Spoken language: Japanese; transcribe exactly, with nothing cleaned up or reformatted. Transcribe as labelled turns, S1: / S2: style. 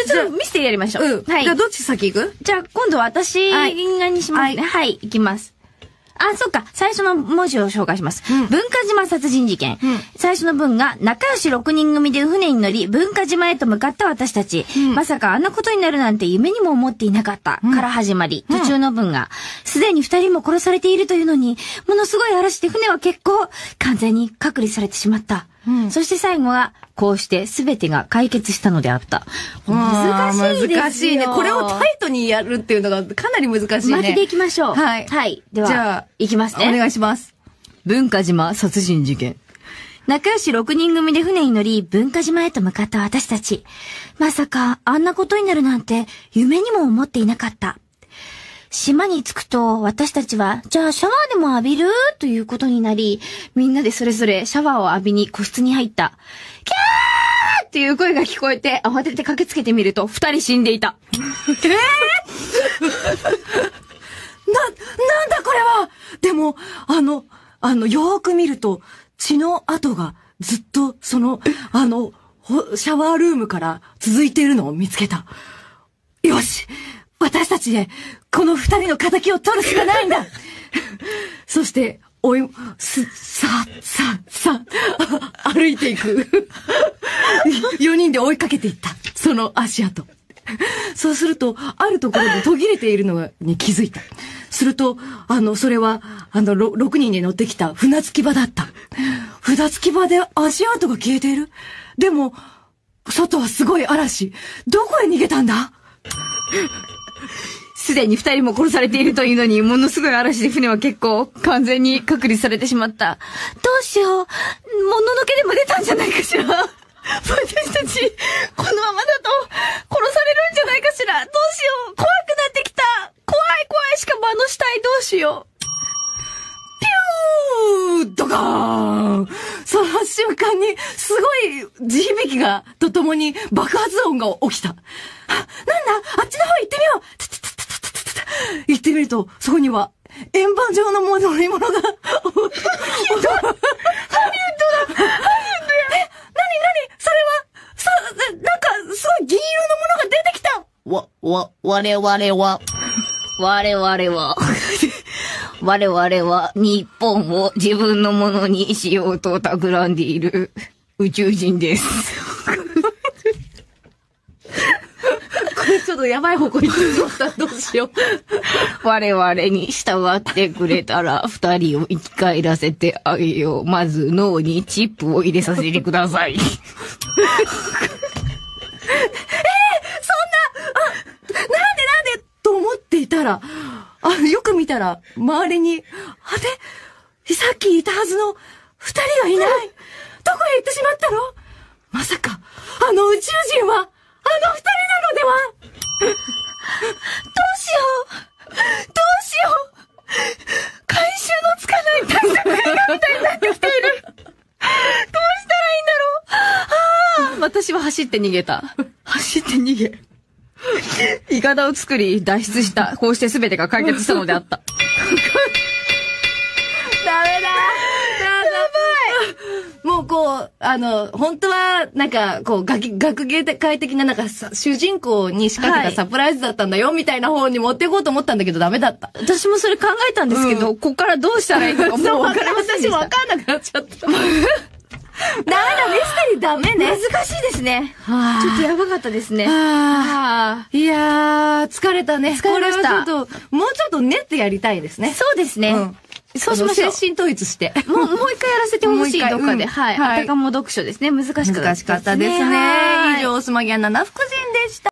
S1: じゃあちょっとミステリーやりましょう。
S2: うん。はい。じゃあどっち先行く？
S1: じゃあ今度私がにしますね。はい、行きます。あ、そっか。最初の文字を紹介します。うん、文化島殺人事件。うん、最初の文が、仲良しろくにん組で船に乗り、文化島へと向かった私たち。うん、まさかあんなことになるなんて夢にも思っていなかった。うん、から始まり、途中の文が、すでに二人も殺されているというのに、ものすごい嵐で船は結構、完全に隔離されてしまった。うん、そして最後は、こうして全てが解決したのであった。難しいですよ。難しいね。
S2: これをタイトにやるっていうのがかなり難しいね。
S1: 巻きでいきましょう。
S2: はい。
S1: はい。では、
S2: じゃあ、
S1: いきますね。
S2: お願いします。
S1: 文化島殺人事件。仲良しろくにん組で船に乗り、文化島へと向かった私たち。まさか、あんなことになるなんて、夢にも思っていなかった。島に着くと、私たちは、じゃあシャワーでも浴びるということになり、みんなでそれぞれシャワーを浴びに個室に入った。キャーっていう声が聞こえて、慌てて駆けつけてみると、二人死んでいた。えー、な、
S2: なんだこれは。でも、あの、あの、よーく見ると、血の跡がずっと、その、あの、シャワールームから続いているのを見つけた。よし、私たちで、この二人の仇を取るしかないんだ。そして、おい、す、さ、さ、さ、歩いていく。四人で追いかけていった。その足跡。そうすると、あるところで途切れているのに気づいた。すると、あの、それは、あの、ろ、ろくにんで乗ってきた船着き場だった。船着き場で足跡が消えている。でも、外はすごい嵐。どこへ逃げたんだ？
S1: すでに二人も殺されているというのに、ものすごい嵐で船は結構完全に隔離されてしまった。どうしよう。もののけでも出たんじゃないかしら。私たち、このままだと殺されるんじゃないかしら。どうしよう。怖くなってきた。怖い怖い。しかもあの死体どうしよう。
S2: ピュードカーン。その瞬間に、すごい地響きが、とともに爆発音が起きた。あ、なんだあっちの方行ってみよう。行ってみると、そこには、円盤状のもの乗り物が。ハリウッドだ。ハリウッドや。え、なになにそれは、さ、なんか、すごい銀色のものが出てきた。
S1: わ、わ、我々は、我々は、我々は日本を自分のものにしようと企んでいる宇宙人です。
S2: これちょっとやばい方向に行ってしまった。どうしよう。
S1: 我々に従ってくれたら二人を生き返らせてあげよう。まず脳にチップを入れさせてください。えー、そんな、あ、なんでなんで
S2: と思っていたら、あ、よく見たら、周りに、あれさっきいたはずの二人がいない。どこへ行ってしまったの？まさか、あの宇宙人は、あの二人なのでは？どうしようどうしよう回収のつかない大作映画みたいになってきている。どうしたらいいんだろう。ああ、私は走って逃げた。走って逃げ。イカダを作り脱出した。こうして全てが解決したのであった。ダメだ。もうこう、あの、本当は、なんか、こう、学、学芸会的な、なんかさ、主人公に仕掛けたサプライズだったんだよ、みたいな方に持っていこうと思ったんだけど、ダメだった。
S1: 私もそれ考えたんですけど、うん、こっからどうしたらいいのか、もう分かりませんでした。
S2: 私も分かんなくなっちゃった。ダメだ、ミステリーダメね。
S1: 難しいですね。はあ、ちょっとやばかったですね。
S2: はあ、いやー、疲れたね。
S1: 疲れました。
S2: これはちょっと、もうちょっと練ってやりたいですね。
S1: そうですね。うん、そうしましょう。
S2: 精神統一して。
S1: もう、もう一回やらせてほしい、どっかで。はい。あたかも読書ですね。難しかったですね。
S2: 難しかったですね。以上、スマギャンナナフク